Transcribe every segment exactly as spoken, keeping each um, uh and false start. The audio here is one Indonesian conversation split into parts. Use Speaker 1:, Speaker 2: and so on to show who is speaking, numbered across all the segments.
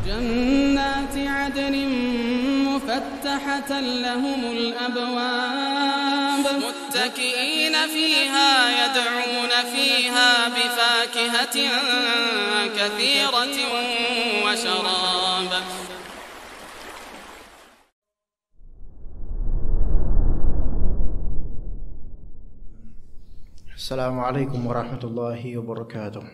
Speaker 1: جنات عدن مفتحة لهم الأبواب متكئين فيها يدعون فيها بفاكهة كثيرة وشراب.
Speaker 2: Assalamualaikum warahmatullahi wabarakatuh.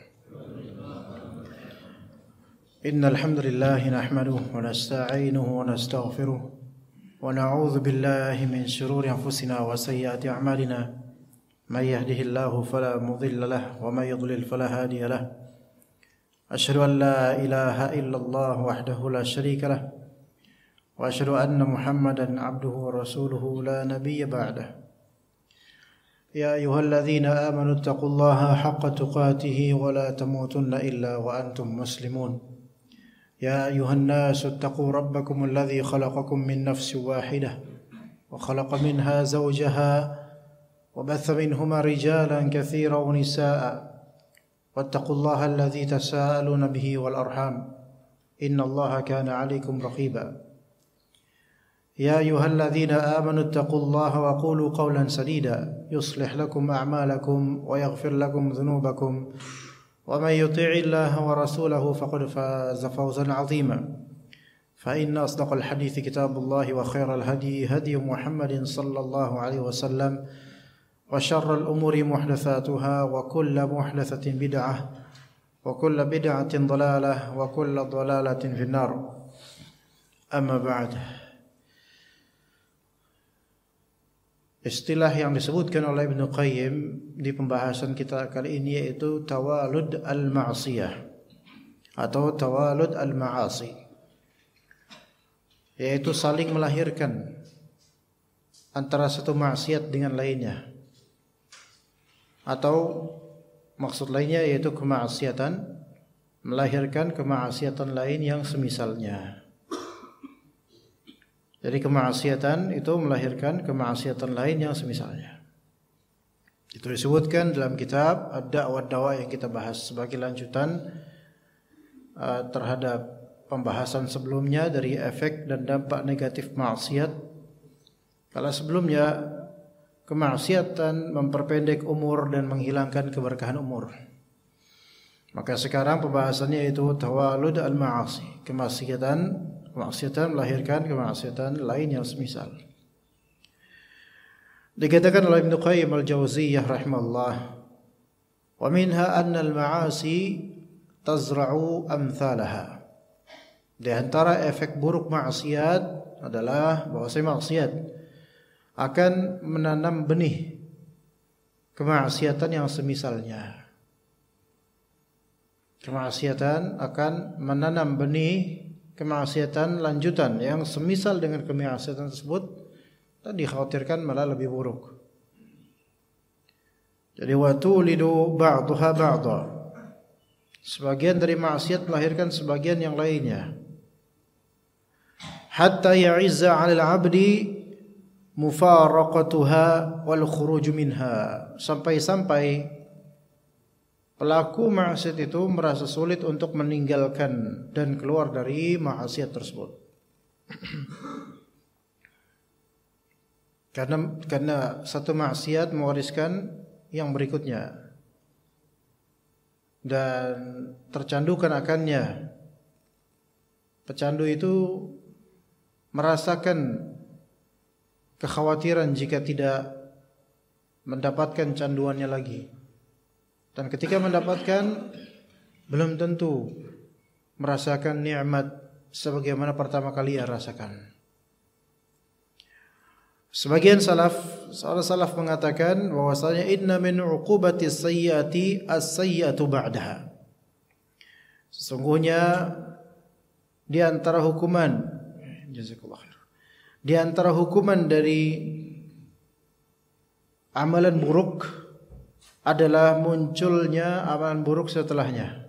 Speaker 2: Innal hamdalillah nahmaduhu wa nasta'inuhu wa nastaghfiruh wa na'udzu billahi min shururi anfusina wa sayyiati a'malina. May yahdihillahu fala mudilla lahu wa may yudlil fala hadiya lahu. Asyhadu an la ilaha illallah wahdahu la syarika lahu wa asyhadu anna Muhammadan 'abduhu wa rasuluhu la nabiyya ba'dahu. يا أيها الذين آمنوا اتقوا الله حق تقاته ولا تموتن إلا وأنتم مسلمون. يا أيها الناس اتقوا ربكم الذي خلقكم من نفس واحدة وخلق منها زوجها وبث منهما رجالا كثيرا ونساء واتقوا الله الذي تساءلون به والأرحام إن الله كان عليكم رقيبا. يا أيها الذين آمنوا اتقوا الله وقولوا قولا سديدا يصلح لكم أعمالكم ويغفر لكم ذنوبكم ومن يطيع الله ورسوله فقد فاز فوزا عظيما. فإن أصدق الحديث كتاب الله وخير الهدي هدي محمد صلى الله عليه وسلم وشر الأمور محدثاتها وكل محدثة بدعة وكل بدعة ضلالة وكل ضلالة في النار. أما بعد. Istilah yang disebutkan oleh Ibnu Qayyim di pembahasan kita kali ini yaitu tawalud al-ma'siyah atau tawalud al-ma'asi, yaitu saling melahirkan antara satu maksiat dengan lainnya, atau maksud lainnya yaitu kemaksiatan melahirkan kemaksiatan lain yang semisalnya. Jadi kemaksiatan itu melahirkan kemaksiatan lain yang semisalnya. Itu disebutkan dalam kitab Ad-Da'wah Dawa yang kita bahas sebagai lanjutan uh, terhadap pembahasan sebelumnya dari efek dan dampak negatif maksiat. Kalau sebelumnya kemaksiatan memperpendek umur dan menghilangkan keberkahan umur, maka sekarang pembahasannya itu tawalud al-ma'asi, kemaksiatan Kemaksiatan melahirkan kemaksiatan lain yang semisal. Dikatakan oleh Ibnu Qayyim al-Jauziyah rahimahullah, wa minha anna al-ma'asi tazra'u amthalaha. Di antara efek buruk maksiat adalah bahwasanya maksiat akan menanam benih kemaksiatan yang semisalnya. Kemaksiatan akan menanam benih kemaksiatan lanjutan yang semisal dengan kemaksiatan tersebut, dan dikhawatirkan malah lebih buruk. Jadi wa tulidu ba'daha ba'dha, sebagian dari maksiat melahirkan sebagian yang lainnya. Hatta ya'izza 'alal 'abdi mufaraqatuha wal khuruj minha, sampai-sampai pelaku maksiat itu merasa sulit untuk meninggalkan dan keluar dari maksiat tersebut. Karena karena satu maksiat mewariskan yang berikutnya dan tercandukan akannya. Pecandu itu merasakan kekhawatiran jika tidak mendapatkan canduannya lagi. Dan ketika mendapatkan, belum tentu merasakan nikmat sebagaimana pertama kali ia rasakan. Sebagian salaf, seorang salaf mengatakan bahwasanya inna min uqubati sayyiati as-sayyiatu ba'daha. Sesungguhnya di antara hukuman, jazakallahu khair, di antara hukuman dari amalan buruk adalah munculnya amalan buruk setelahnya.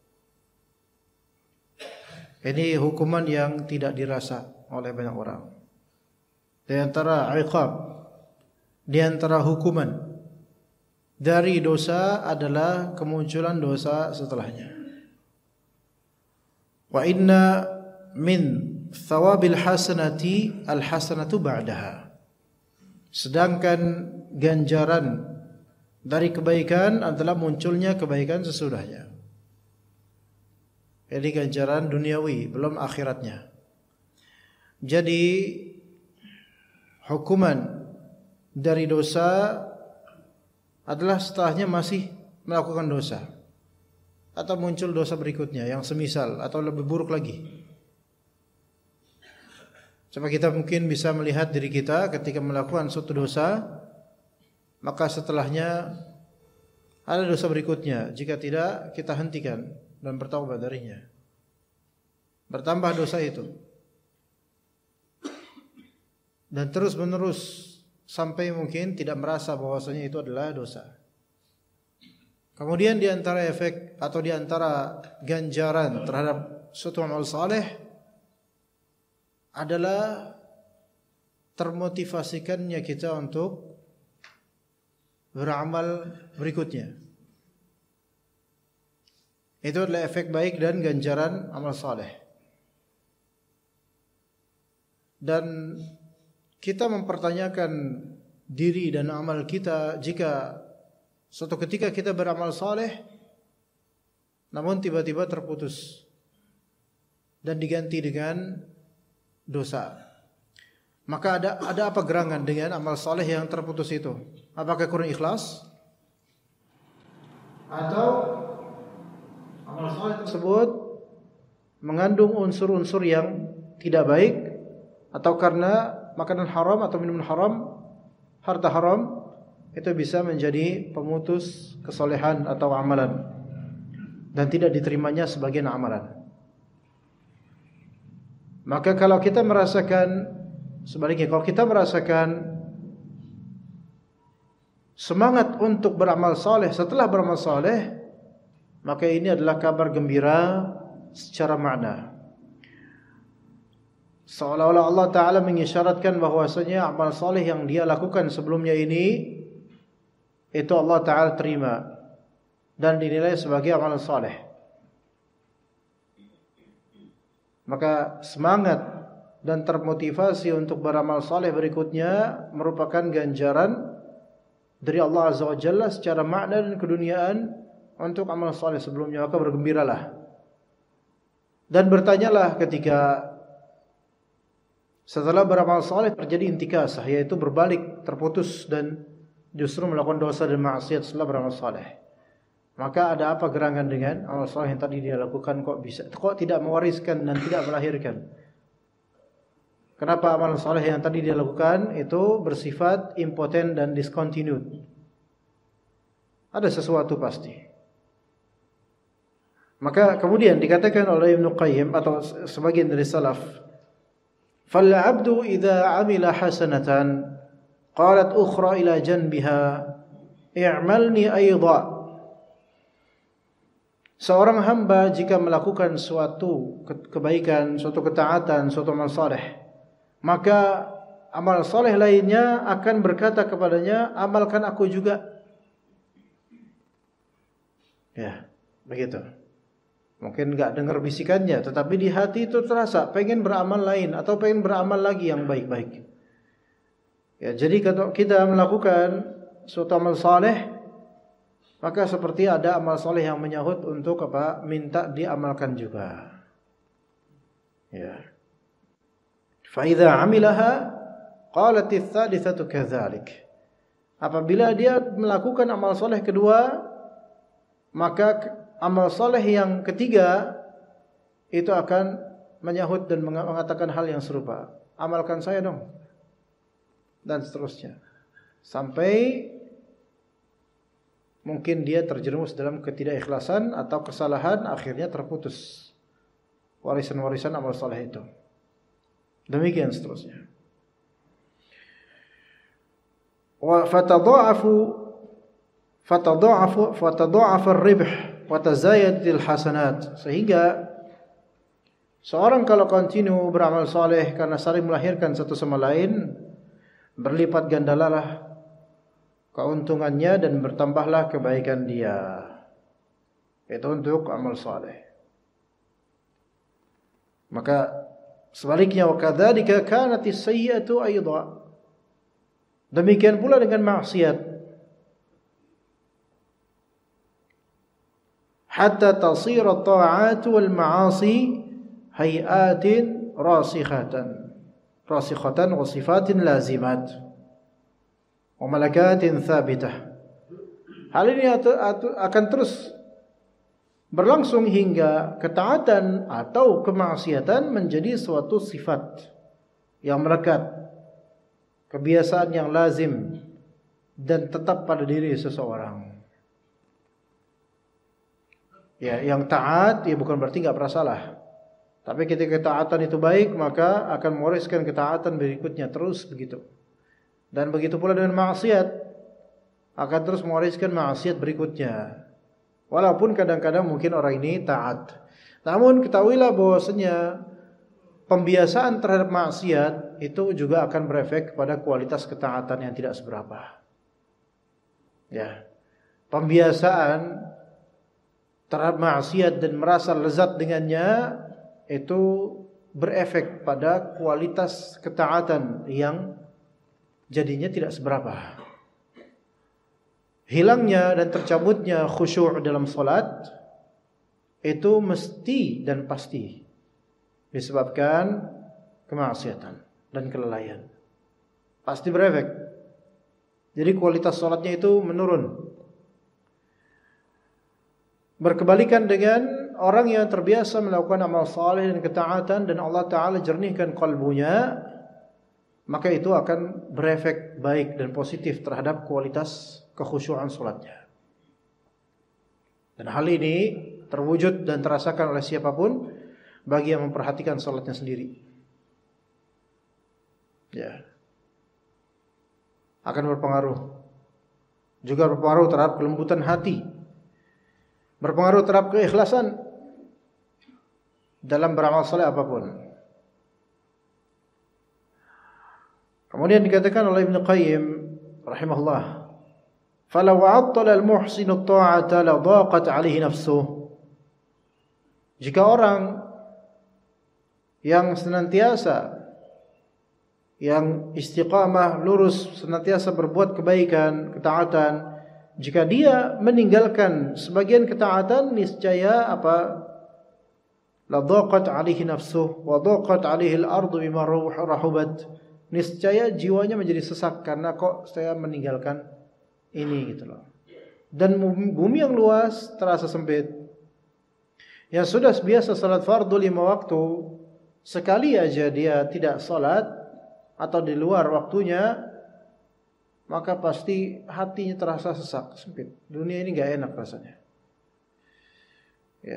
Speaker 2: Ini hukuman yang tidak dirasa oleh banyak orang. Di antara iqab, di antara hukuman dari dosa adalah kemunculan dosa setelahnya. Wa inna min thawabil hasanati al hasanatu ba'daha. Sedangkan ganjaran dari kebaikan adalah munculnya kebaikan sesudahnya. Jadi ganjaran duniawi, belum akhiratnya. Jadi hukuman dari dosa adalah setelahnya masih melakukan dosa, atau muncul dosa berikutnya yang semisal atau lebih buruk lagi. Coba kita mungkin bisa melihat diri kita ketika melakukan suatu dosa, maka setelahnya ada dosa berikutnya. Jika tidak, kita hentikan dan bertaubat darinya. Bertambah dosa itu, dan terus menerus sampai mungkin tidak merasa bahwasanya itu adalah dosa. Kemudian di antara efek atau di antara ganjaran terhadap suatu amal saleh adalah termotivasikannya kita untuk beramal berikutnya. Itu adalah efek baik dan ganjaran amal saleh. Dan kita mempertanyakan diri dan amal kita jika suatu ketika kita beramal saleh namun tiba-tiba terputus dan diganti dengan dosa. Maka ada ada apa gerangan dengan amal saleh yang terputus itu? Apakah kurang ikhlas? Atau amal saleh tersebut mengandung unsur-unsur yang tidak baik, atau karena makanan haram atau minuman haram, harta haram, itu bisa menjadi pemutus kesolehan atau amalan dan tidak diterimanya sebagian amalan. Maka kalau kita merasakan sebaliknya, kalau kita merasakan semangat untuk beramal saleh setelah beramal saleh, maka ini adalah kabar gembira secara makna. Seolah-olah Allah Ta'ala mengisyaratkan bahwasanya amal saleh yang dia lakukan sebelumnya ini, itu Allah Ta'ala terima dan dinilai sebagai amal saleh. Maka semangat dan termotivasi untuk beramal saleh berikutnya merupakan ganjaran dari Allah Azza wa Jalla secara makna dan keduniaan untuk amal saleh sebelumnya. Maka bergembiralah dan bertanyalah ketika setelah beramal saleh terjadi intikasah, yaitu berbalik, terputus dan justru melakukan dosa dan maksiat setelah beramal saleh. Maka ada apa gerangan dengan amal saleh yang tadi dia lakukan, kok bisa kok tidak mewariskan dan tidak melahirkan? Kenapa amal saleh yang tadi dia lakukan itu bersifat impoten dan discontinued? Ada sesuatu pasti. Maka kemudian dikatakan oleh Ibnu Qayyim atau sebagian dari salaf, fal 'abdu idza 'amila hasanatan qalat ukhra ila janbiha i'malni aidha. Seorang hamba jika melakukan suatu kebaikan, suatu ketaatan, suatu amal saleh, maka amal saleh lainnya akan berkata kepadanya, amalkan aku juga. Ya, begitu. Mungkin enggak dengar bisikannya, tetapi di hati itu terasa pengen beramal lain atau pengen beramal lagi yang baik-baik. Ya, jadi kalau kita melakukan suatu amal saleh, maka seperti ada amal saleh yang menyahut untuk apa? Minta diamalkan juga. Ya. Fa idza 'amilaha qalat ats-tsalitsatu kadzalik. Apabila dia melakukan amal saleh kedua, maka amal saleh yang ketiga itu akan menyahut dan mengatakan hal yang serupa. Amalkan saya dong. Dan seterusnya. Sampai mungkin dia terjerumus dalam ketidakikhlasan atau kesalahan, akhirnya terputus warisan-warisan amal saleh itu. Demikian seterusnya. Wa fatadha'afu fatadha'afu fatadha'afa ar-ribh wa tazayyadat al-hasanat. Sehingga seorang kalau kontinu beramal saleh karena saling melahirkan satu sama lain, berlipat gandalah keuntungannya dan bertambahlah kebaikan dia. Itu untuk amal saleh. Maka sebaliknya, wa kadzalika kanatis sayyi'atu aidha. Demikian pula dengan maksiat. Hatta tasira at-ta'atu wal ma'asi hay'atin rasikhatan. Rasikhatan wa sifatin lazimat. Wa malakatin thabitah. Hal ini akan terus berlangsung hingga ketaatan atau kemaksiatan menjadi suatu sifat yang melekat, kebiasaan yang lazim dan tetap pada diri seseorang. Ya, yang taat ya bukan berarti nggak pernah salah. Tapi ketika ketaatan itu baik, maka akan mewariskan ketaatan berikutnya terus begitu. Dan begitu pula dengan maksiat, akan terus mewariskan maksiat berikutnya. Walaupun kadang-kadang mungkin orang ini taat. Namun ketahuilah bahwasanya pembiasaan terhadap maksiat itu juga akan berefek kepada kualitas ketaatan yang tidak seberapa. Ya. Pembiasaan terhadap maksiat dan merasa lezat dengannya itu berefek pada kualitas ketaatan yang jadinya tidak seberapa. Hilangnya dan tercabutnya khusyuk dalam salat itu mesti dan pasti disebabkan kemaksiatan dan kelalaian. Pasti berefek. Jadi kualitas salatnya itu menurun. Berkebalikan dengan orang yang terbiasa melakukan amal saleh dan ketaatan dan Allah Ta'ala jernihkan kalbunya, maka itu akan berefek baik dan positif terhadap kualitas kekhusyuan salatnya. Dan hal ini terwujud dan terasakan oleh siapapun bagi yang memperhatikan salatnya sendiri. Ya. Akan berpengaruh. Juga berpengaruh terhadap kelembutan hati. Berpengaruh terhadap keikhlasan dalam beramal saleh apapun. Kemudian dikatakan oleh Ibnu Qayyim rahimahullah, "Falau 'attala al-muhsinu at-ta'ata la dhaqat 'alaihi nafsuhu." Jika orang yang senantiasa yang istiqamah lurus senantiasa berbuat kebaikan, ketaatan, jika dia meninggalkan sebagian ketaatan, niscaya apa? La dhaqat 'alaihi nafsuhu wa dhaqat 'alaihi al-ardu bima rahubat. Niscaya jiwanya menjadi sesak karena kok saya meninggalkan ini gitu loh. Dan bumi yang luas terasa sempit. Yang sudah biasa salat fardu lima waktu, sekali aja dia tidak salat atau di luar waktunya, maka pasti hatinya terasa sesak, sempit. Dunia ini gak enak rasanya. Ya.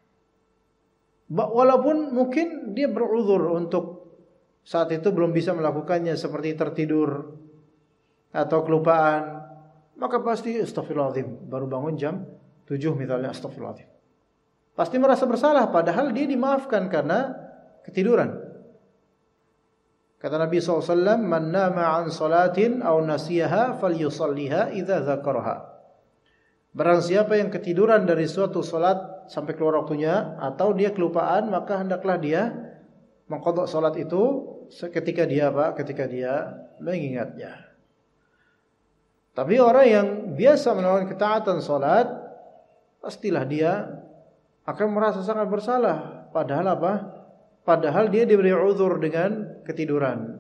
Speaker 2: Walaupun mungkin dia beruzur untuk saat itu belum bisa melakukannya, seperti tertidur atau kelupaan, maka pasti astagfirullahaladzim, baru bangun jam tujuh misalnya, astagfirullahaladzim. Pasti merasa bersalah, padahal dia dimaafkan karena ketiduran. Kata Nabi shallallahu alaihi wasallam, "Man nama an salatin aw nasiyaha falyusalliha idza dzakaraha." Barang siapa yang ketiduran dari suatu salat sampai keluar waktunya, atau dia kelupaan, maka hendaklah dia mengqadha salat itu ketika dia apa? Ketika dia mengingatnya. Tapi orang yang biasa melakukan ketaatan salat, pastilah dia akan merasa sangat bersalah. Padahal apa? Padahal dia diberi uzur dengan ketiduran.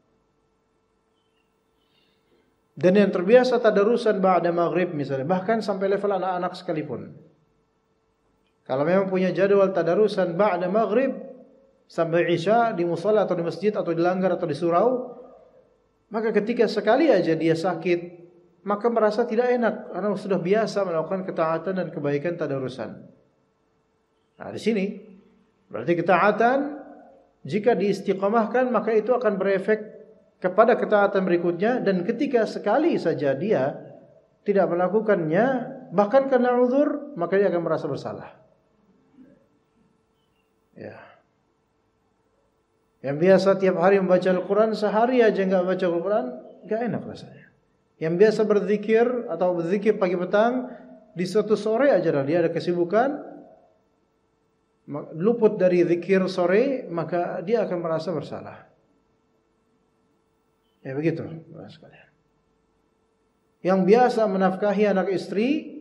Speaker 2: Dan yang terbiasa tadarusan ba'da maghrib misalnya, bahkan sampai level anak-anak sekalipun, kalau memang punya jadwal tadarusan ba'da maghrib sampai isya di musala atau di masjid atau di langgar atau di surau, maka ketika sekali aja dia sakit, maka merasa tidak enak karena sudah biasa melakukan ketaatan dan kebaikan tadarusan. Nah, di sini berarti ketaatan jika diistiqamahkan, maka itu akan berefek kepada ketaatan berikutnya, dan ketika sekali saja dia tidak melakukannya, bahkan karena uzur, maka dia akan merasa bersalah. Ya. Yang biasa tiap hari membaca Al-Quran, sehari aja enggak baca Al-Quran, enggak enak rasanya. Yang biasa berzikir atau berzikir pagi petang, di suatu sore aja dia ada kesibukan, luput dari zikir sore, maka dia akan merasa bersalah. Ya begitu, sekalian. Yang biasa menafkahi anak istri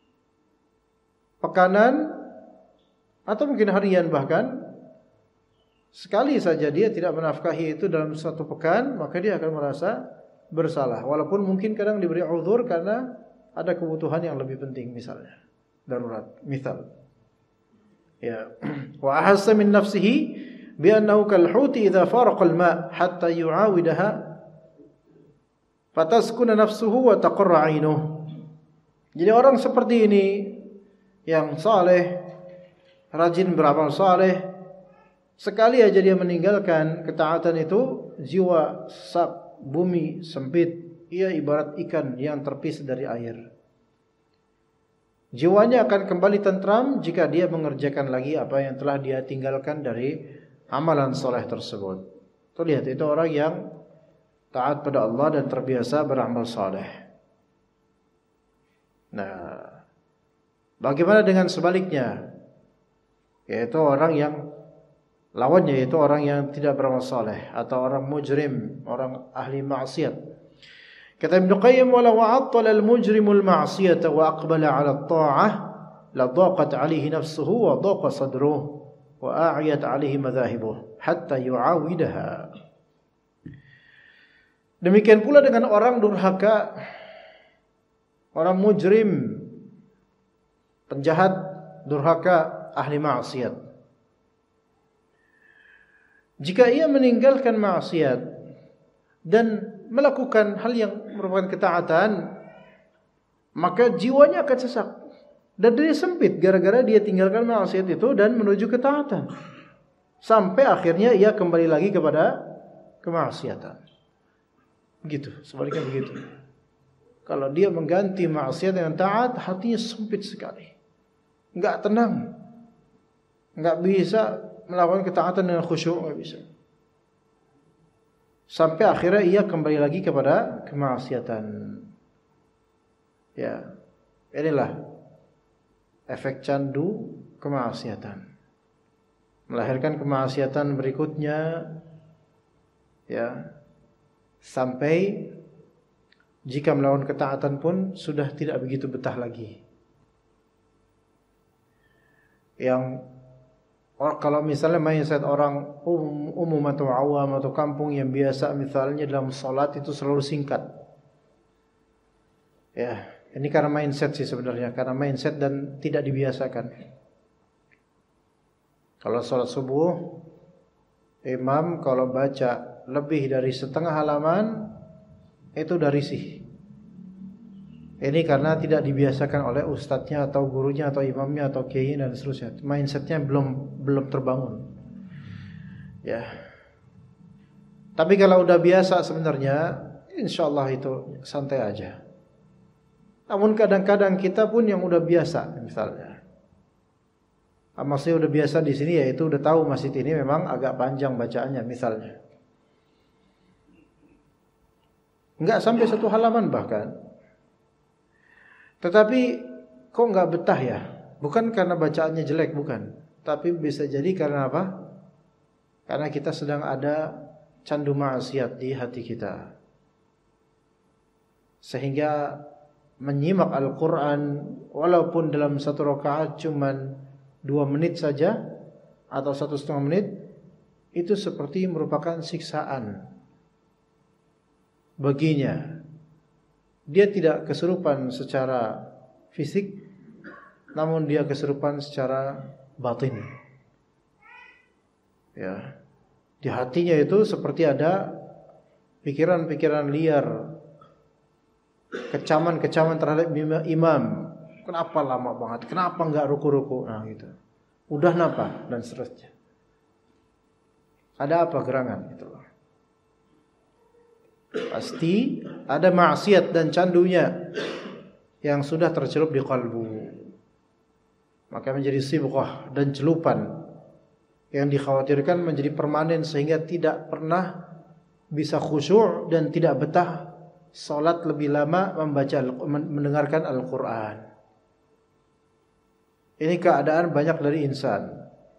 Speaker 2: pekanan atau mungkin harian bahkan, sekali saja dia tidak menafkahi itu dalam satu pekan, maka dia akan merasa bersalah. Walaupun mungkin kadang diberi uzur karena ada kebutuhan yang lebih penting, misalnya darurat, misal. Ya, wa ahassa min nafsihi bi annahu kal huti idza faraqa al-ma' hatta yu'awidaha fataskuna nafsuhu wa taqarra 'ainuhu. Jadi orang seperti ini yang saleh, rajin beramal saleh, sekali aja dia meninggalkan ketaatan itu, jiwa sesak, bumi sempit, ia ibarat ikan yang terpisah dari air. Jiwanya akan kembali tentram jika dia mengerjakan lagi apa yang telah dia tinggalkan dari amalan soleh tersebut. Tuh lihat, itu orang yang taat pada Allah dan terbiasa beramal soleh. Nah, bagaimana dengan sebaliknya? Yaitu orang yang lawannya, yaitu orang yang tidak beramal soleh atau orang mujrim, orang ahli maksiat. Kata Ibnu Qayyim, "Walau wa'attala al-mujrimu al-ma'siyata wa aqbala 'ala at-ta'ah la daqat 'alaihi nafsuhu wa daqa sadruhu wa a'yat 'alaihi madhahibuhu hatta yu'awidaha." Demikian pula dengan orang durhaka, orang mujrim, penjahat, durhaka, ahli maksiat. Jika ia meninggalkan maksiat dan melakukan hal yang merupakan ketaatan, maka jiwanya akan sesak dan dia sempit gara-gara dia tinggalkan maksiat itu dan menuju ketaatan, sampai akhirnya ia kembali lagi kepada kemaksiatan. Begitu, sebaliknya begitu. Kalau dia mengganti maksiat dengan taat, hatinya sempit sekali, enggak tenang, enggak bisa melakukan ketaatan dengan khusyuk, enggak bisa. Sampai akhirnya ia kembali lagi kepada kemaksiatan. Ya, inilah efek candu kemaksiatan. Melahirkan kemaksiatan berikutnya, ya, sampai jika melawan ketaatan pun sudah tidak begitu betah lagi. Yang or, kalau misalnya mindset orang um, umum atau awam atau kampung yang biasa misalnya dalam sholat itu selalu singkat. Ya, ini karena mindset sih sebenarnya, karena mindset dan tidak dibiasakan. Kalau sholat subuh, imam kalau baca lebih dari setengah halaman itu udah risih. Ini karena tidak dibiasakan oleh ustadznya atau gurunya atau imamnya atau kiai dan seterusnya. Mindsetnya belum belum terbangun. Ya. Tapi kalau udah biasa sebenarnya, insya Allah itu santai aja. Namun kadang-kadang kita pun yang udah biasa, misalnya, maksudnya udah biasa di sini, yaitu udah tahu masjid ini memang agak panjang bacaannya, misalnya, enggak sampai satu halaman bahkan. Tetapi kok enggak betah ya? Bukan karena bacaannya jelek, bukan. Tapi bisa jadi karena apa? Karena kita sedang ada candu maksiat di hati kita, sehingga menyimak Al-Quran walaupun dalam satu rakaat cuman dua menit saja atau satu setengah menit, itu seperti merupakan siksaan baginya. Dia tidak kesurupan secara fisik, namun dia kesurupan secara batin. Ya, di hatinya itu seperti ada pikiran-pikiran liar, kecaman-kecaman terhadap imam. Kenapa lama banget? Kenapa enggak ruku-ruku? Nah gitu. Udah napa? Dan seterusnya. Ada apa gerangan? Gitu loh. Pasti ada maksiat dan candunya yang sudah tercelup di kalbu. Maka menjadi sibghah dan celupan yang dikhawatirkan menjadi permanen sehingga tidak pernah bisa khusyuk dan tidak betah salat lebih lama membaca mendengarkan Al-Quran. Ini keadaan banyak dari insan.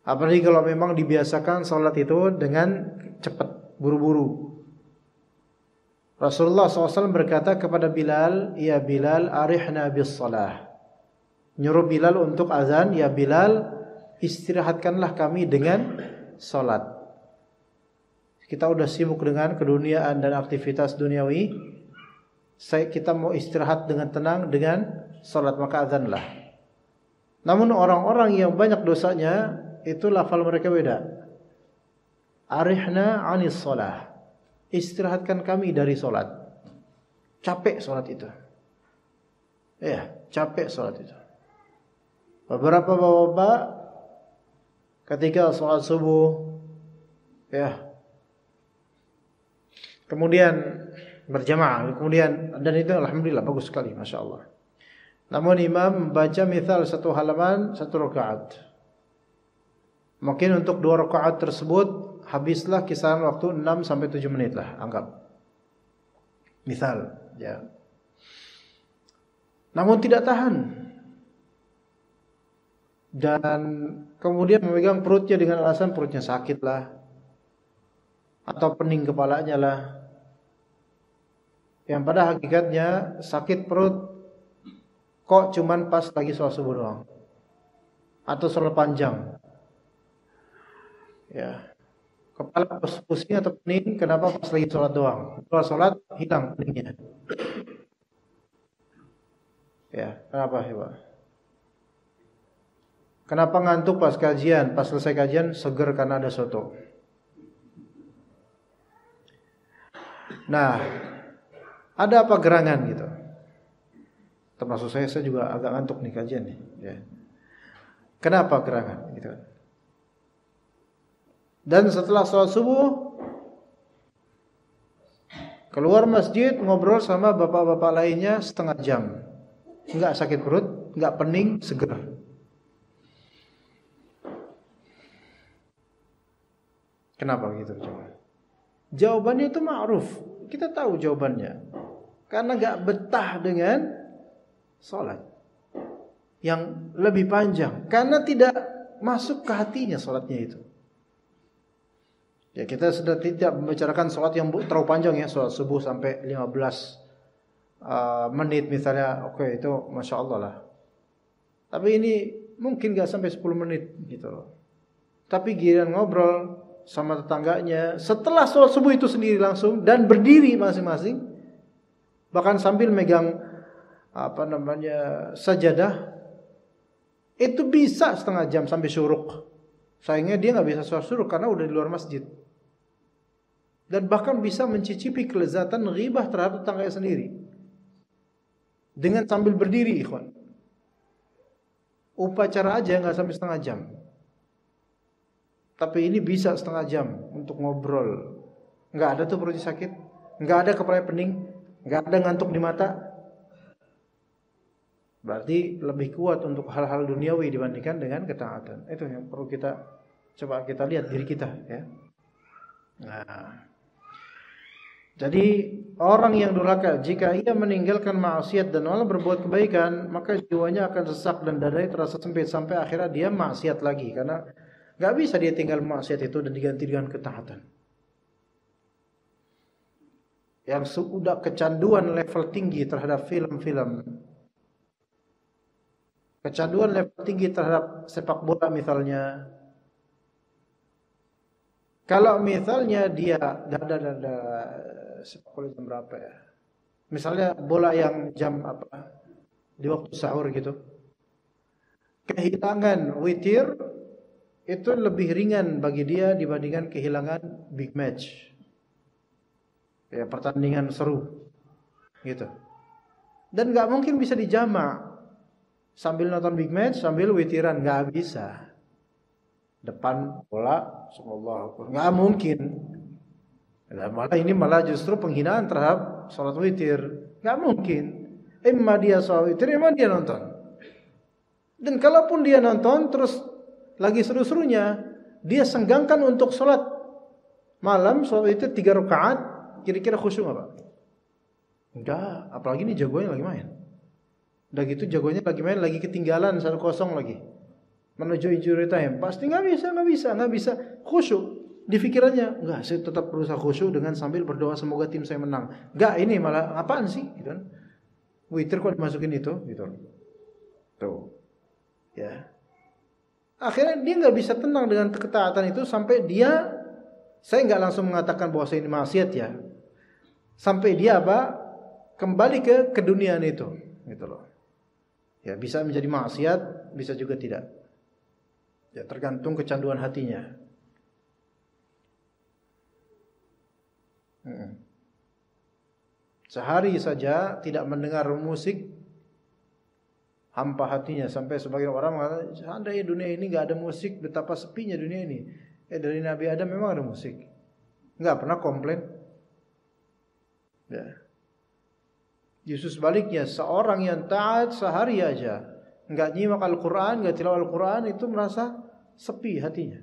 Speaker 2: Apalagi kalau memang dibiasakan sholat itu dengan cepat, buru-buru. Rasulullah shallallahu alaihi wasallam berkata kepada Bilal, ya Bilal, arihna bis salah. Nyuruh Bilal untuk azan, ya Bilal, istirahatkanlah kami dengan sholat. Kita udah sibuk dengan keduniaan dan aktivitas duniawi. Saya kita mau istirahat dengan tenang dengan sholat, maka azanlah. Namun orang-orang yang banyak dosanya, itu lafal mereka beda. Arihna anis sholah. Istirahatkan kami dari sholat. Capek sholat itu. Ya, capek sholat itu. Beberapa bapak-bapak ketika sholat subuh, ya, kemudian berjamaah, kemudian, dan itu alhamdulillah bagus sekali, masya Allah. Namun imam membaca misal satu halaman satu rakaat. Mungkin untuk dua rakaat tersebut habislah kisaran waktu enam sampai tujuh menit lah, anggap. Misal, ya. Namun tidak tahan. Dan kemudian memegang perutnya dengan alasan perutnya sakit lah, atau pening kepalanya lah. Yang pada hakikatnya sakit perut kok cuman pas lagi sholat subuh doang, atau sholat panjang. Ya, kepala pusing atau pening, kenapa pas lagi sholat doang? Setelah sholat hilang peningnya. Ya, kenapa ya Pak? Kenapa ngantuk pas kajian? Pas selesai kajian seger karena ada soto. Nah, ada apa gerangan gitu? Termasuk saya, saya juga agak ngantuk nih kajian nih. Ya. Kenapa gerangan? Gitu. Dan setelah sholat subuh keluar masjid ngobrol sama bapak-bapak lainnya setengah jam. Enggak sakit perut, enggak pening, seger. Kenapa gitu coba? Jawabannya itu ma'ruf. Kita tahu jawabannya. Karena enggak betah dengan sholat yang lebih panjang. Karena tidak masuk ke hatinya sholatnya itu. Ya, kita sudah tidak membicarakan sholat yang terlalu panjang ya, sholat subuh sampai lima belas uh, menit misalnya, oke okay, itu masya Allah lah. Tapi ini mungkin gak sampai sepuluh menit gitu loh. Tapi giliran ngobrol sama tetangganya setelah sholat subuh itu sendiri langsung, dan berdiri masing-masing, bahkan sambil megang apa namanya sajadah, itu bisa setengah jam sampai syuruk. Sayangnya dia gak bisa sholat syuruk karena udah di luar masjid. Dan bahkan bisa mencicipi kelezatan ghibah terhadap tetangganya sendiri dengan sambil berdiri, ikhwan. Upacara aja gak sampai setengah jam, tapi ini bisa setengah jam untuk ngobrol. Gak ada tuh perutnya sakit, gak ada kepala pening, gak ada ngantuk di mata. Berarti lebih kuat untuk hal-hal duniawi dibandingkan dengan ketaatan. Itu yang perlu kita coba kita lihat diri kita, ya. Nah, jadi orang yang durhaka jika ia meninggalkan maksiat dan malah berbuat kebaikan, maka jiwanya akan sesak dan dadanya terasa sempit sampai akhirnya dia maksiat lagi, karena gak bisa dia tinggal maksiat itu dan diganti dengan ketaatan. Yang sudah kecanduan level tinggi terhadap film-film, kecanduan level tinggi terhadap sepak bola misalnya. Kalau misalnya dia ada ada sepak bola jam berapa ya? Misalnya bola yang jam apa? Di waktu sahur gitu. Kehilangan witir itu lebih ringan bagi dia dibandingkan kehilangan big match. Ya, pertandingan seru. Gitu. Dan enggak mungkin bisa dijamak sambil nonton big match sambil witiran, enggak bisa. Depan bola, subhanallah, nggak mungkin. Dan malah ini malah justru penghinaan terhadap sholat witir. Nggak mungkin. Emma dia sholat witir, emma dia nonton. Dan kalaupun dia nonton terus lagi seru-serunya, dia senggangkan untuk sholat malam, sholat witir tiga rakaat, kira-kira khusyuk nggak Pak? Enggak, apalagi ini jagoannya lagi main. Udah gitu jagoannya lagi main, lagi ketinggalan satu kosong lagi. menuju injury time, pasti nggak bisa, nggak bisa, nggak bisa khusyuk di pikirannya. Nggak, saya tetap berusaha khusyuk dengan sambil berdoa semoga tim saya menang. Nggak, ini malah apaan sih, gitu kan? Witir kok dimasukin itu, gitu. Tuh, ya. Akhirnya dia nggak bisa tenang dengan ketaatan itu sampai dia, saya nggak langsung mengatakan bahwa saya ini maksiat ya, sampai dia apa? Kembali ke keduniaan itu, gitu loh. Ya bisa menjadi maksiat, bisa juga tidak. Ya tergantung kecanduan hatinya. Hmm. Sehari saja tidak mendengar musik, hampa hatinya, sampai sebagian orang mengatakan, seandainya dunia ini nggak ada musik, betapa sepinya dunia ini. Eh dari Nabi Adam memang ada musik, nggak pernah komplain. Ya. Justru sebaliknya, seorang yang taat sehari aja nggak nyimak Al-Quran, nggak tilawah Al-Quran, itu merasa sepi hatinya.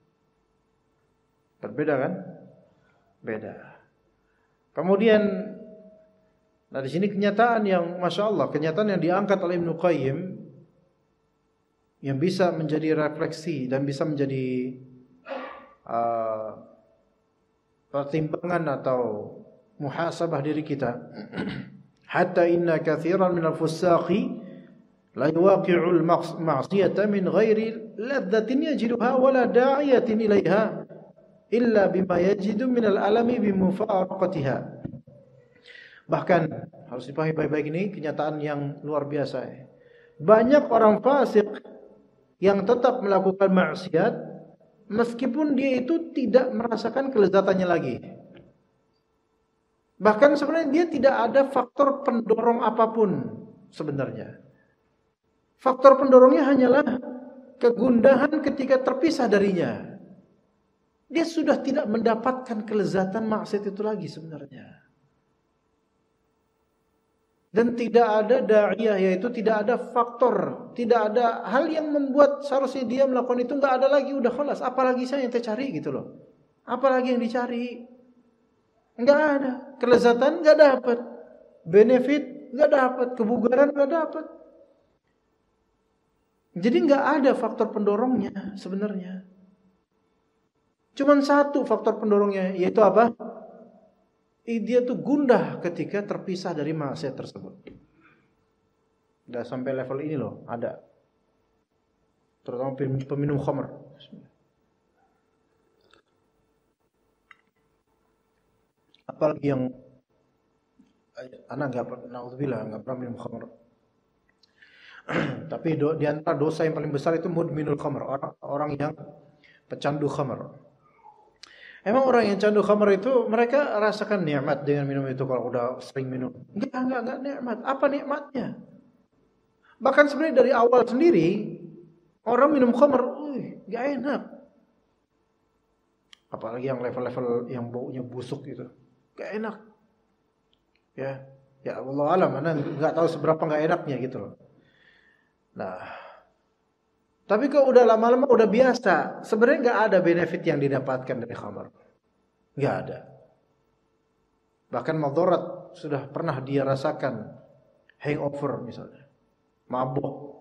Speaker 2: Berbeda kan? Beda. Kemudian, nah di sini kenyataan yang masya Allah, kenyataan yang diangkat oleh Ibnu Qayyim, yang bisa menjadi refleksi dan bisa menjadi uh, pertimbangan atau muhasabah diri kita. Hatta inna katsiran minal fusaqi la yuwaqi'ul ma'siyata min ghairi ladzatin yajiduha wala da'iyatin ilaiha illa bima yajidu minal alami bimufaraqatiha. Bahkan harus dipahami baik-baik, ini kenyataan yang luar biasa. Banyak orang fasik yang tetap melakukan maksiat meskipun dia itu tidak merasakan kelezatannya lagi. Bahkan sebenarnya dia tidak ada faktor pendorong apapun sebenarnya. Faktor pendorongnya hanyalah kegundahan ketika terpisah darinya. Dia sudah tidak mendapatkan kelezatan maksiat itu lagi sebenarnya. Dan tidak ada da'iyah, yaitu tidak ada faktor, tidak ada hal yang membuat seharusnya dia melakukan itu, nggak ada lagi, udah khalas. Apalagi saya yang tercari gitu loh. Apalagi yang dicari? Nggak ada. Kelezatan nggak dapat, benefit nggak dapat, kebugaran nggak dapat. Jadi nggak ada faktor pendorongnya sebenarnya. Cuman satu faktor pendorongnya, yaitu apa? Dia tuh gundah ketika terpisah dari maksiat tersebut. Udah sampai level ini loh, ada. Terutama peminum khamr. Apalagi yang anak nggak pernah, naudzubillah, nggak pernah minum khamr. Tapi do, di antara dosa yang paling besar itu mudminul khamr, orang orang yang pecandu khamr. Emang orang yang candu khamr itu mereka rasakan nikmat dengan minum itu kalau udah sering minum? Enggak, enggak, enggak nikmat. Apa nikmatnya? Bahkan sebenarnya dari awal sendiri orang minum khamr, wih, enggak enak. Apalagi yang level-level yang baunya busuk gitu. Enggak enak. Ya, ya Allah alam, mana enggak tahu seberapa enggak enaknya gitu loh. Nah, tapi kalau udah lama-lama udah biasa, sebenarnya nggak ada benefit yang didapatkan dari khamar, nggak ada. Bahkan madarat sudah pernah dia rasakan, hangover misalnya, mabuk,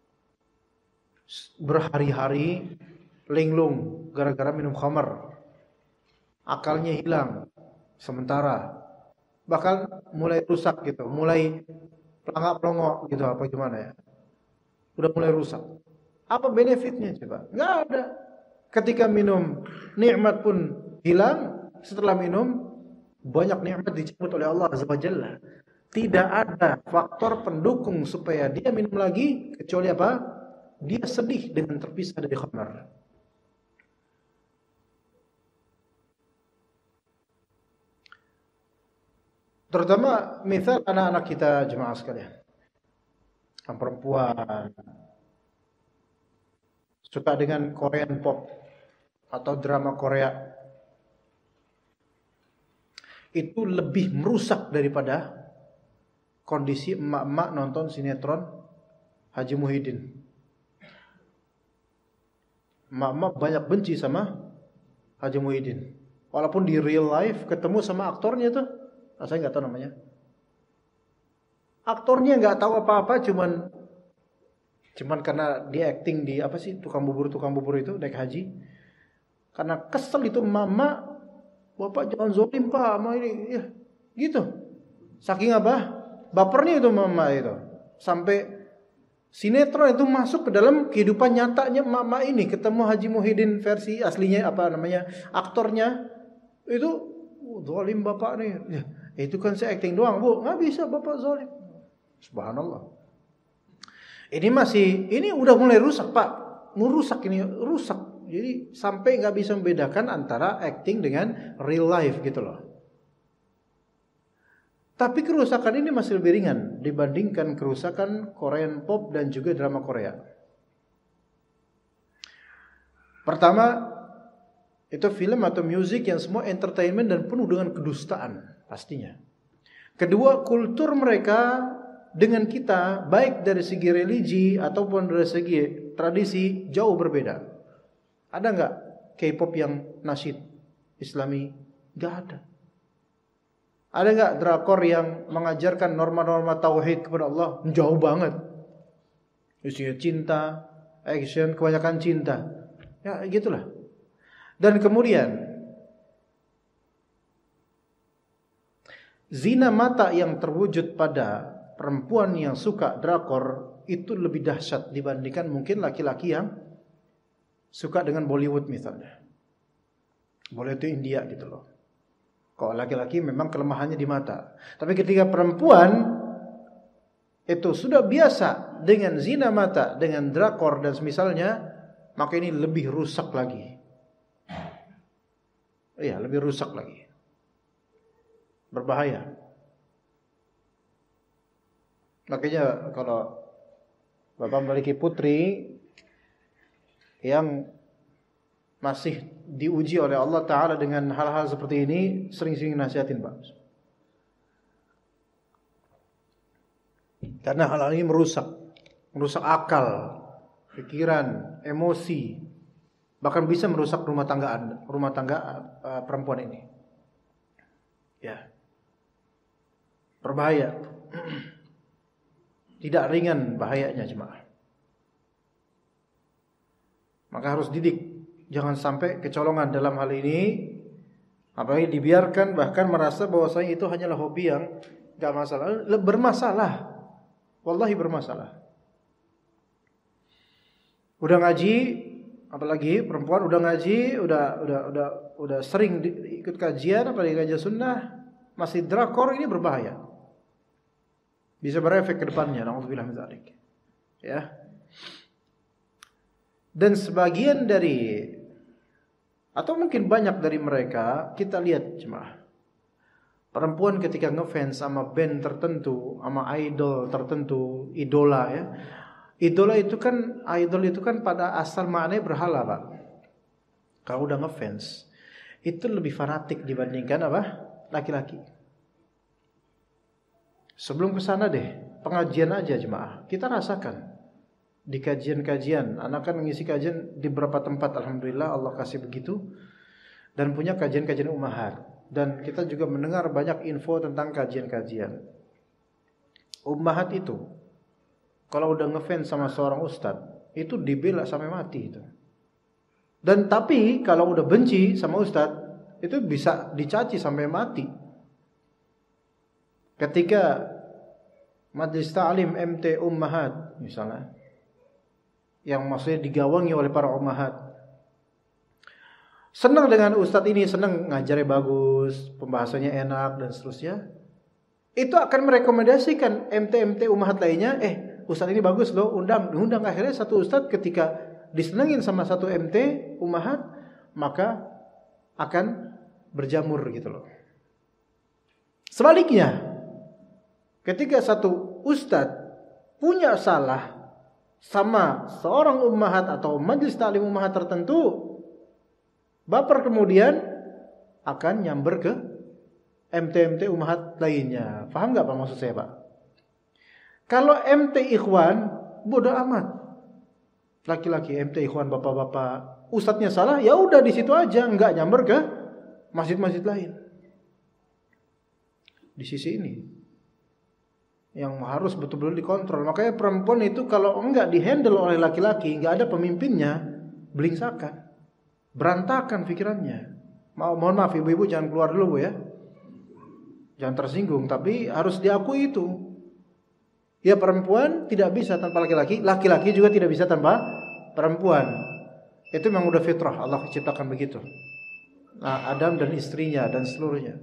Speaker 2: berhari-hari linglung gara-gara minum khamar, akalnya hilang sementara, bahkan mulai rusak gitu, mulai pelangak-pelongok gitu, apa gimana ya, udah mulai rusak. Apa benefitnya coba? Nggak ada. Ketika minum, nikmat pun hilang. Setelah minum, banyak nikmat dicabut oleh Allah Azza wa Jalla. Tidak ada faktor pendukung supaya dia minum lagi, kecuali apa? Dia sedih dengan terpisah dari khamar. Terutama misal anak-anak kita jemaah sekalian, yang perempuan suka dengan Korean pop atau drama Korea, itu lebih merusak daripada kondisi emak-emak nonton sinetron Haji Muhyiddin. Emak-emak banyak benci sama Haji Muhyiddin, walaupun di real life ketemu sama aktornya tuh, nah, saya nggak tahu namanya. Aktornya nggak tahu apa-apa, cuman Cuman karena dia acting di apa sih tukang bubur tukang bubur itu naik haji, karena kesel itu mama, bapak jangan zolim pak, sama ini, ya gitu. Saking apa? Bapernya itu mama itu, sampai sinetron itu masuk ke dalam kehidupan nyatanya mama ini. Ketemu Haji Muhyiddin versi aslinya apa namanya aktornya itu, oh, zolim bapak nih. Ya, itu kan saya acting doang bu, nggak bisa bapak zolim. Subhanallah. Ini masih, ini udah mulai rusak pak, merusak ini rusak. Jadi sampai nggak bisa membedakan antara acting dengan real life gitu loh. Tapi kerusakan ini masih lebih ringan dibandingkan kerusakan Korean pop dan juga drama Korea. Pertama, itu film atau musik yang semua entertainment dan penuh dengan kedustaan pastinya. Kedua, kultur mereka dengan kita baik dari segi religi ataupun dari segi tradisi jauh berbeda. Ada nggak K-pop yang nasyid Islami? Nggak ada. Ada nggak drakor yang mengajarkan norma-norma tauhid kepada Allah? Jauh banget. Isinya cinta, action, kebanyakan cinta. Ya gitulah. Dan kemudian zina mata yang terwujud pada perempuan yang suka drakor itu lebih dahsyat dibandingkan mungkin laki-laki yang suka dengan Bollywood misalnya. Boleh itu India gitu loh. Kalau laki-laki memang kelemahannya di mata. Tapi ketika perempuan itu sudah biasa dengan zina mata, dengan drakor dan semisalnya, maka ini lebih rusak lagi. Iya, lebih rusak lagi. Berbahaya. Makanya kalau Bapak memiliki putri yang masih diuji oleh Allah Ta'ala dengan hal-hal seperti ini, sering-sering nasihatin Pak. Karena hal-hal ini merusak, merusak akal, pikiran, emosi, bahkan bisa merusak rumah tangga rumah tangga uh, perempuan ini. Ya, berbahaya. Tidak ringan bahayanya jemaah. Maka harus didik. Jangan sampai kecolongan dalam hal ini. Apalagi dibiarkan bahkan merasa bahwasanya itu hanyalah hobi yang gak masalah. Bermasalah. Wallahi bermasalah. Udah ngaji, apalagi perempuan udah ngaji, udah udah udah udah sering ikut kajian, apalagi kajian sunnah, masih drakor, ini berbahaya. Bisa berefek ke depannya, na'udzubillah min dzalik. Ya. Dan sebagian dari atau mungkin banyak dari mereka, kita lihat jemaah. Perempuan ketika ngefans sama band tertentu, sama idol tertentu, idola ya. Idola itu kan, idol itu kan pada asal maknanya berhala, Pak. Kalau udah ngefans, itu lebih fanatik dibandingkan apa? Laki-laki. Sebelum ke sana deh, pengajian aja jemaah. Kita rasakan di kajian-kajian, anak kan mengisi kajian di beberapa tempat, alhamdulillah Allah kasih begitu, dan punya kajian-kajian ummahat. Dan kita juga mendengar banyak info tentang kajian-kajian. Ummahat itu kalau udah ngefans sama seorang ustadz, itu dibela sampai mati itu. Dan tapi kalau udah benci sama ustadz, itu bisa dicaci sampai mati. Ketika Majelis Ta'lim M T Ummahat misalnya, yang maksudnya digawangi oleh para ummahat, senang dengan ustadz ini, senang ngajarnya bagus, pembahasannya enak dan seterusnya, itu akan merekomendasikan M T-M T Ummahat lainnya, eh ustadz ini bagus loh, undang, undang. Akhirnya satu ustadz ketika disenengin sama satu M T Ummahat, maka akan berjamur gitu loh. Sebaliknya, ketika satu ustadz punya salah sama seorang ummahat atau majelis taklim ummahat tertentu, baper kemudian akan nyamber ke M T-M T ummahat lainnya. Paham gak apa maksud saya Pak? Kalau M T ikhwan, bodoh amat. Laki-laki M T ikhwan, bapak-bapak, ustadznya salah, ya udah di situ aja, nggak nyamber ke masjid-masjid lain. Di sisi ini. yang harus betul-betul dikontrol. Makanya perempuan itu kalau enggak dihandle oleh laki-laki, enggak ada pemimpinnya, belingsakan, berantakan pikirannya. Mau mohon maaf ibu-ibu jangan keluar dulu Bu ya. Jangan tersinggung, tapi harus diakui itu. Ya perempuan tidak bisa tanpa laki-laki, laki-laki juga tidak bisa tanpa perempuan. Itu memang udah fitrah, Allah ciptakan begitu. Nah, Adam dan istrinya dan seluruhnya.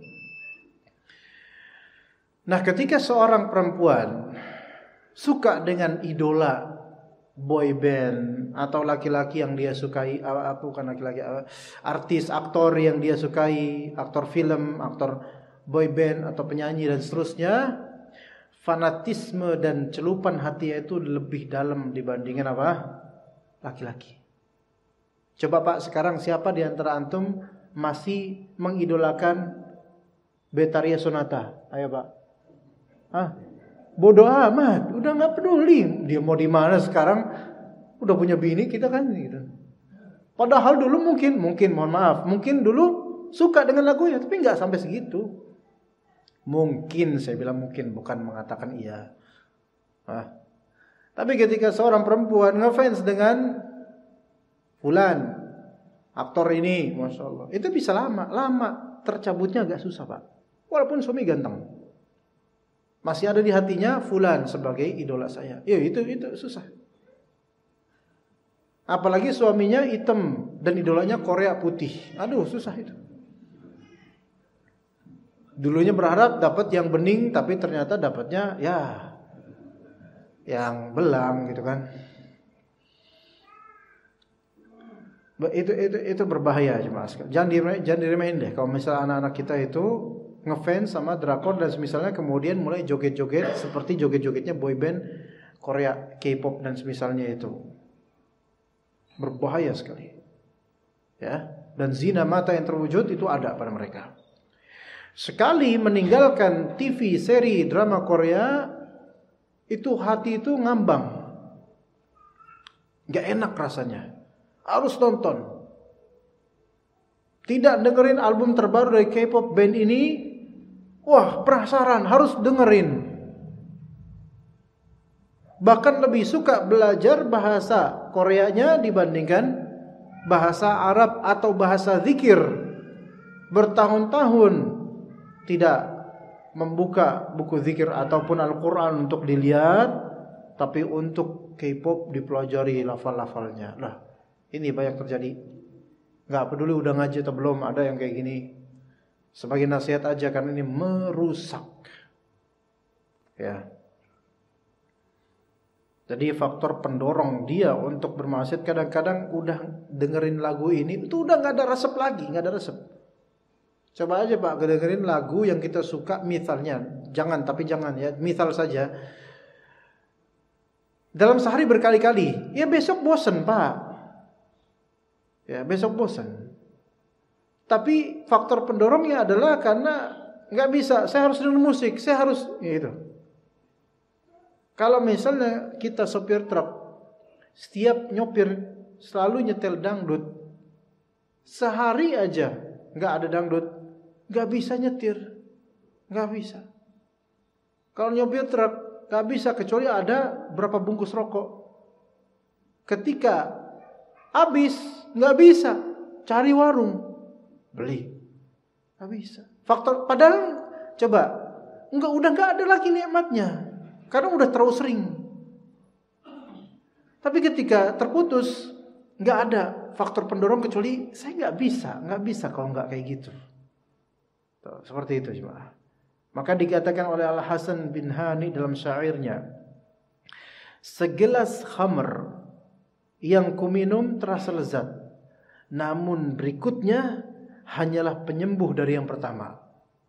Speaker 2: Nah, ketika seorang perempuan suka dengan idola boy band atau laki-laki yang dia sukai, apa bukan laki-laki, artis, aktor yang dia sukai, aktor film, aktor boy band atau penyanyi dan seterusnya, fanatisme dan celupan hatinya itu lebih dalam dibandingkan apa? Laki-laki. Coba Pak, sekarang siapa di antara antum masih mengidolakan Betharia Sonata? Ayo Pak. Ah, bodoh amat, udah nggak peduli dia mau di mana sekarang, udah punya bini kita kan gitu. Padahal dulu mungkin, mungkin mohon maaf, mungkin dulu suka dengan lagunya, tapi nggak sampai segitu. Mungkin saya bilang mungkin, bukan mengatakan iya. Ah. Tapi ketika seorang perempuan ngefans dengan fulan, aktor ini, masya Allah, itu bisa lama, lama tercabutnya agak susah Pak. Walaupun suami ganteng, masih ada di hatinya fulan sebagai idola saya. Ya itu itu susah. Apalagi suaminya hitam dan idolanya Korea putih. Aduh susah itu. Dulunya berharap dapat yang bening, tapi ternyata dapatnya ya yang belang gitu kan. Itu itu itu berbahaya jemaah sekalian. Jangan diremehin, jangan diremehin deh. Kalau misalnya anak-anak kita itu ngefans sama drakor dan semisalnya kemudian mulai joget-joget seperti joget-jogetnya boyband Korea, K-pop dan semisalnya itu. Berbahaya sekali. Ya, dan zina mata yang terwujud itu ada pada mereka. Sekali meninggalkan T V, seri, drama Korea, itu hati itu ngambang. Gak enak rasanya. Harus nonton. Tidak dengerin album terbaru dari K-pop band ini, wah penasaran, harus dengerin. Bahkan lebih suka belajar bahasa Koreanya dibandingkan bahasa Arab atau bahasa zikir. Bertahun-tahun tidak membuka buku zikir ataupun Al-Quran untuk dilihat, tapi untuk K-pop dipelajari lafal-lafalnya. Lah, ini banyak terjadi. Gak peduli udah ngaji atau belum, ada yang kayak gini. Sebagai nasihat aja karena ini merusak. Ya. Jadi faktor pendorong dia untuk bermaksiat kadang-kadang udah dengerin lagu ini itu udah gak ada resep lagi, gak ada resep. Coba aja Pak dengerin lagu yang kita suka misalnya, jangan tapi jangan ya, misal saja. Dalam sehari berkali-kali, ya besok bosen Pak. Ya besok bosan. Tapi faktor pendorongnya adalah karena nggak bisa, saya harus dengar musik, saya harus ya itu. Kalau misalnya kita sopir truk, setiap nyopir selalu nyetel dangdut, sehari aja nggak ada dangdut, nggak bisa nyetir, nggak bisa. Kalau nyopir truk nggak bisa kecuali ada berapa bungkus rokok. Ketika habis nggak bisa, cari warung beli, nggak bisa. Faktor padahal coba nggak udah nggak ada lagi nikmatnya karena udah terlalu sering. Tapi ketika terputus nggak ada faktor pendorong kecuali saya nggak bisa, nggak bisa kalau nggak kayak gitu. Tuh, seperti itu jemaah. Maka dikatakan oleh Al Hasan bin Hani dalam syairnya, segelas khamr yang kuminum terasa lezat, namun berikutnya hanyalah penyembuh dari yang pertama.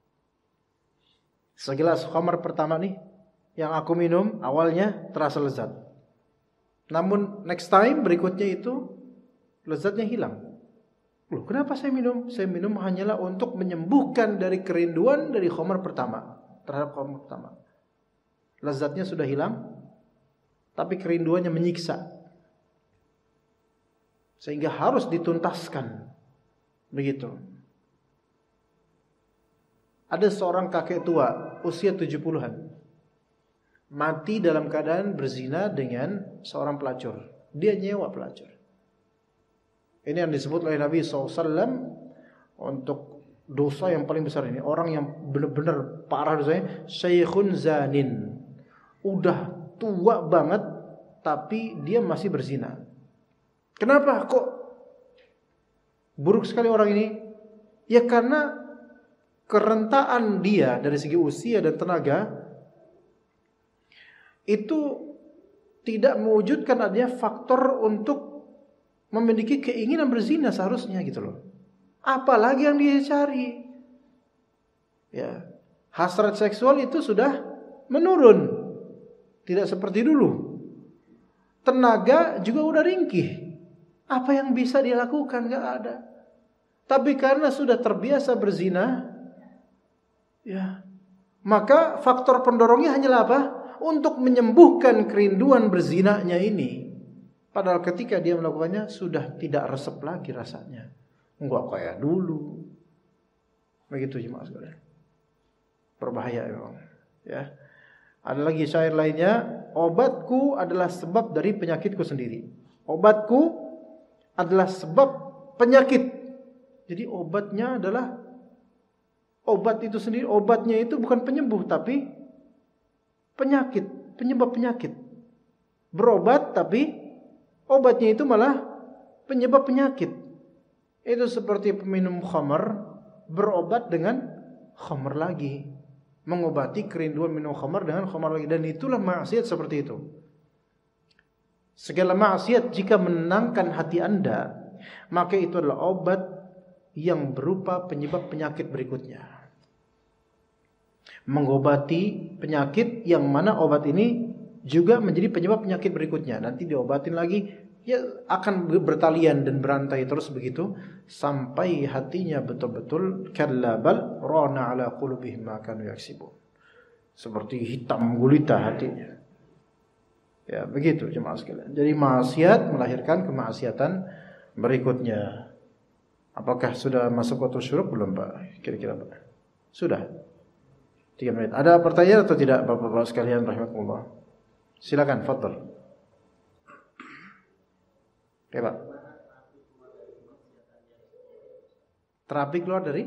Speaker 2: Segelas khamr pertama nih yang aku minum awalnya terasa lezat, namun next time berikutnya itu lezatnya hilang. Loh, kenapa saya minum? Saya minum hanyalah untuk menyembuhkan dari kerinduan dari khamr pertama terhadap khamr pertama. Lezatnya sudah hilang, tapi kerinduannya menyiksa. Sehingga harus dituntaskan. Begitu. Ada seorang kakek tua, usia tujuh puluhan. mati dalam keadaan berzina dengan seorang pelacur. Dia nyewa pelacur. Ini yang disebut oleh Nabi shallallahu alaihi wasallam untuk dosa yang paling besar ini. Orang yang benar-benar parah dosanya, syekhun zanin. Udah tua banget tapi dia masih berzina. Kenapa kok buruk sekali orang ini? Ya karena kerentaan dia dari segi usia dan tenaga itu tidak mewujudkan adanya faktor untuk memiliki keinginan berzina seharusnya gitu loh. Apalagi yang dia cari. Ya, hasrat seksual itu sudah menurun. Tidak seperti dulu. Tenaga juga udah ringkih. Apa yang bisa dia lakukan? Gak ada. Tapi karena sudah terbiasa berzina, ya, maka faktor pendorongnya hanyalah apa? Untuk menyembuhkan kerinduan berzinanya ini. Padahal ketika dia melakukannya sudah tidak resep lagi rasanya. Enggak kayak dulu. Begitu jemaah sekalian. Berbahaya memang. Ya. Ada lagi syair lainnya, obatku adalah sebab dari penyakitku sendiri. Obatku adalah sebab penyakit. Jadi obatnya adalah obat itu sendiri. Obatnya itu bukan penyembuh tapi penyakit, penyebab penyakit. Berobat tapi obatnya itu malah penyebab penyakit. Itu seperti peminum khamar berobat dengan khamar lagi, mengobati kerinduan minum khamar dengan khamar lagi. Dan itulah maksiat seperti itu. Segala maksiat jika menenangkan hati Anda, maka itu adalah obat yang berupa penyebab penyakit berikutnya. Mengobati penyakit yang mana obat ini juga menjadi penyebab penyakit berikutnya. Nanti diobatin lagi, ya akan bertalian dan berantai terus begitu sampai hatinya betul-betul kalla bal rana ala qulubihim ma kanu yaksibun. Seperti hitam gulita hatinya. Ya, begitu jemaah sekalian. Jadi maksiat melahirkan kemaksiatan berikutnya. Apakah sudah masuk waktu syuruk belum, Pak? Kira-kira Pak? Sudah. tiga menit. Ada pertanyaan atau tidak Bapak-bapak sekalian rahimakumullah? Silakan, fadhil. Oke, Pak. Terapi keluar dari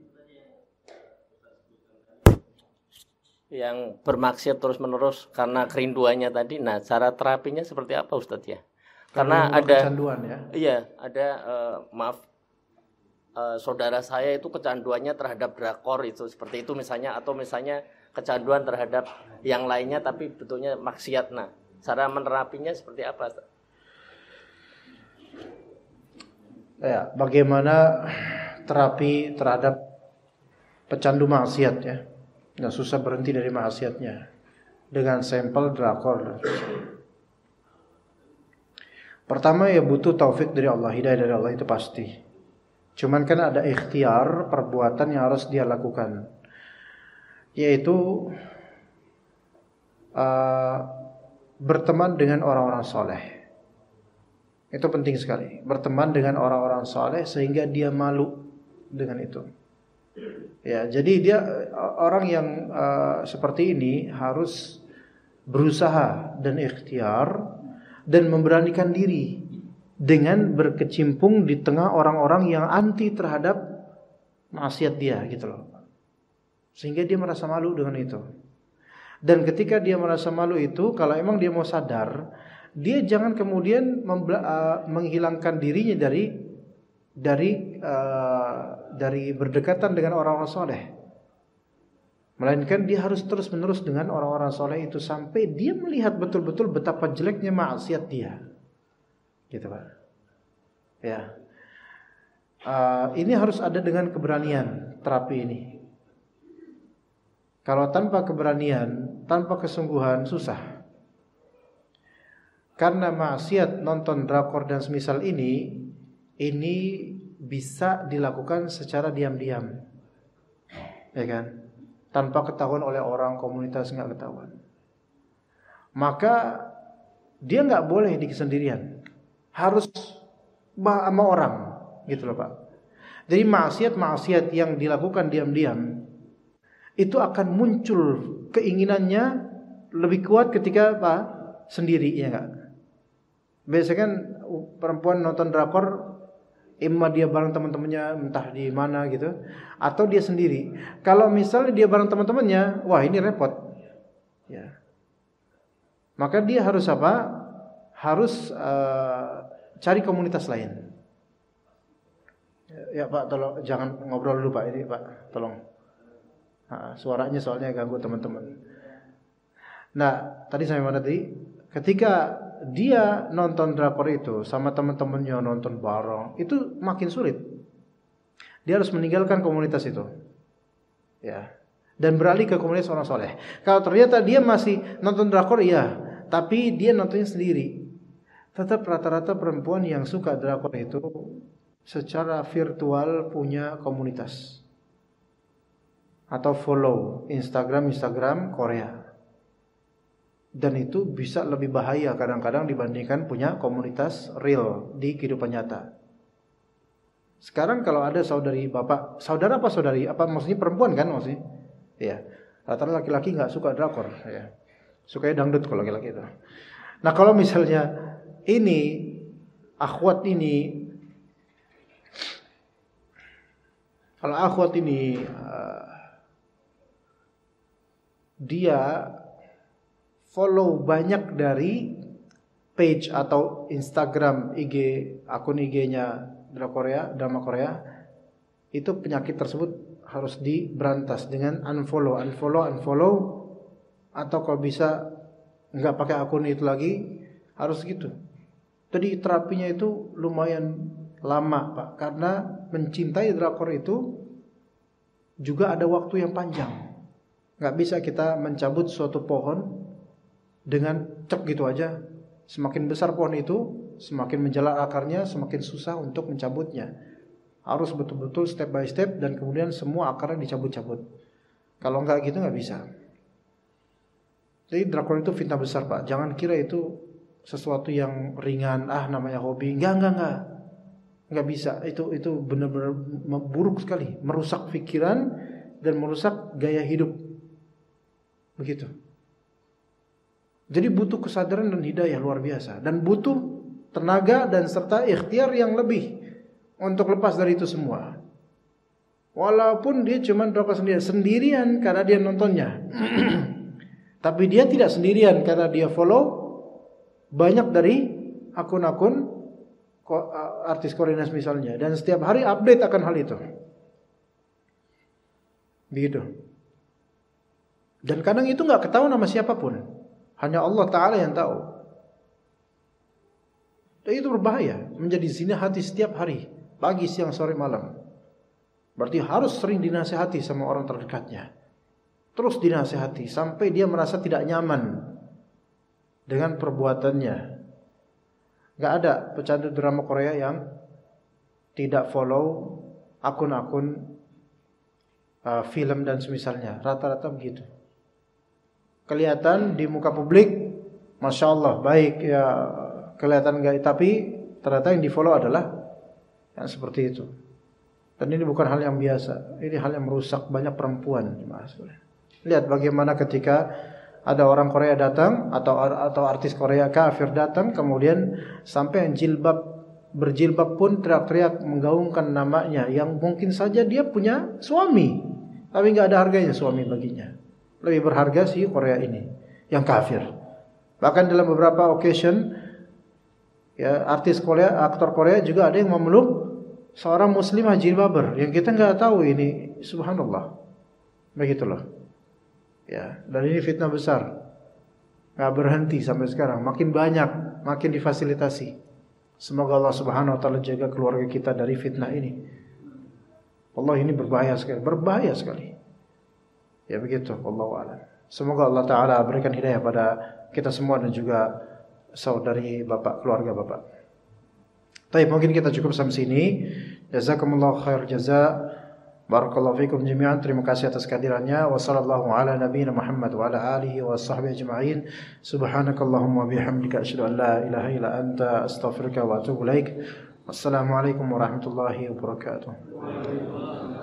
Speaker 3: yang bermaksiat terus-menerus karena kerinduannya tadi. Nah, cara terapinya seperti apa Ustadz ya? Karena
Speaker 2: Kerinduan
Speaker 3: ada
Speaker 2: kecanduan ya.
Speaker 3: Iya, ada uh, maaf uh, saudara saya itu kecanduannya terhadap drakor itu seperti itu misalnya, atau misalnya kecanduan terhadap yang lainnya tapi betulnya maksiat. Nah, cara menerapinya seperti apa Ustadz?
Speaker 2: Ya, bagaimana terapi terhadap pecandu maksiat ya? Nggak susah berhenti dari maksiatnya dengan sampel drakor. Pertama ya butuh taufik dari Allah, hidayah dari Allah itu pasti. Cuman kan ada ikhtiar perbuatan yang harus dia lakukan, yaitu uh, berteman dengan orang-orang soleh. Itu penting sekali, berteman dengan orang-orang soleh sehingga dia malu dengan itu. Ya, jadi dia orang yang uh, seperti ini harus berusaha dan ikhtiar dan memberanikan diri dengan berkecimpung di tengah orang-orang yang anti terhadap maksiat dia gitu loh. Sehingga dia merasa malu dengan itu. Dan ketika dia merasa malu itu, kalau emang dia mau sadar, dia jangan kemudian membela- uh, menghilangkan dirinya dari dari uh, dari berdekatan dengan orang-orang soleh, melainkan dia harus terus-menerus dengan orang-orang soleh itu sampai dia melihat betul-betul betapa jeleknya maksiat dia, gitu Pak. Ya, uh, ini harus ada dengan keberanian terapi ini. Kalau tanpa keberanian, tanpa kesungguhan susah. Karena maksiat nonton drakor dan semisal ini, ini bisa dilakukan secara diam-diam, ya kan, tanpa ketahuan oleh orang, komunitas nggak ketahuan. Maka dia nggak boleh di kesendirian, harus sama orang, gitu loh Pak. Jadi maksiat-maksiat yang dilakukan diam-diam itu akan muncul keinginannya lebih kuat ketika apa? Sendiri, ya enggak? Biasanya kan perempuan nonton drakor, imma dia bareng teman-temannya, entah di mana gitu, atau dia sendiri. Kalau misalnya dia bareng teman-temannya, wah ini repot. Ya. Maka dia harus apa? Harus uh, cari komunitas lain. Ya Pak, tolong jangan ngobrol dulu Pak, ini Pak, tolong. Nah, suaranya soalnya ganggu teman-teman. Nah, tadi sampai mana tadi? Ketika dia nonton drakor itu sama teman-temannya nonton bareng, itu makin sulit. Dia harus meninggalkan komunitas itu, ya, dan beralih ke komunitas orang soleh. Kalau ternyata dia masih nonton drakor, iya, tapi dia nontonnya sendiri. Tetap rata-rata perempuan yang suka drakor itu secara virtual punya komunitas atau follow Instagram Instagram Korea. Dan itu bisa lebih bahaya kadang-kadang dibandingkan punya komunitas real di kehidupan nyata. Sekarang kalau ada saudari bapak, saudara apa saudari, apa maksudnya perempuan kan maksudnya? Ya, rata-rata laki-laki nggak suka drakor, ya, sukanya dangdut kalau laki-laki itu. Nah kalau misalnya ini akhwat ini, kalau akhwat ini uh, dia follow banyak dari page atau Instagram I G, akun I G-nya drama Korea, drama Korea, itu penyakit tersebut harus diberantas dengan unfollow, unfollow, unfollow, atau kalau bisa nggak pakai akun itu lagi, harus gitu. Jadi terapinya itu lumayan lama Pak, karena mencintai drakor itu juga ada waktu yang panjang. Nggak bisa kita mencabut suatu pohon dengan cek gitu aja. Semakin besar pohon itu, semakin menjalar akarnya, semakin susah untuk mencabutnya. Harus betul-betul step by step, dan kemudian semua akarnya dicabut-cabut. Kalau enggak gitu nggak bisa. Jadi drakor itu fitnah besar Pak. Jangan kira itu sesuatu yang ringan, ah namanya hobi. Enggak, enggak, enggak. Enggak bisa. Itu itu benar-benar buruk sekali, merusak pikiran dan merusak gaya hidup. Begitu. Jadi butuh kesadaran dan hidayah luar biasa, dan butuh tenaga dan serta ikhtiar yang lebih untuk lepas dari itu semua. Walaupun dia cuma drakor sendirian, sendirian karena dia nontonnya. Tapi dia tidak sendirian karena dia follow banyak dari akun-akun artis Koreanis misalnya, dan setiap hari update akan hal itu. Begitu. Dan kadang itu nggak ketahuan sama siapapun. Hanya Allah Ta'ala yang tahu. Dan itu berbahaya, menjadi zina hati setiap hari, pagi, siang, sore, malam. Berarti harus sering dinasihati sama orang terdekatnya. Terus dinasihati sampai dia merasa tidak nyaman dengan perbuatannya. Gak ada pecandu drama Korea yang tidak follow akun-akun uh, film dan semisalnya. Rata-rata begitu. Kelihatan di muka publik, masya Allah baik ya, kelihatan gak, tapi ternyata yang di follow adalah yang seperti itu. Dan ini bukan hal yang biasa, ini hal yang merusak banyak perempuan. Lihat bagaimana ketika ada orang Korea datang, atau atau artis Korea kafir datang, kemudian sampai yang jilbab berjilbab pun teriak-teriak menggaungkan namanya, yang mungkin saja dia punya suami, tapi nggak ada harganya suami baginya. Lebih berharga si Korea ini yang kafir. Bahkan dalam beberapa occasion, ya, artis Korea, aktor Korea juga ada yang memeluk seorang muslimah jilbaber yang kita nggak tahu ini, subhanallah. Begitulah. Ya, dan ini fitnah besar. Nggak berhenti sampai sekarang, makin banyak, makin difasilitasi. Semoga Allah Subhanahu wa taala jaga keluarga kita dari fitnah ini. Allah, ini berbahaya sekali, berbahaya sekali. Ya begitu, wallahu a'lam. Semoga Allah Ta'ala berikan hidayah pada kita semua dan juga saudari bapak, keluarga bapak. Baik, mungkin kita cukup sampai sini. Jazakumullah khair jaza. Barakallahu fikum jami'an. Terima kasih atas kehadirannya. Wa sallallahu ala nabiyina Muhammad wa ala alihi wa sahbihi ajma'in. Subhanakallahumma bihamdika asyhadu an la ilaha illa anta astaghfiruka wa atubu ilaik. Wassalamualaikum warahmatullahi wabarakatuh.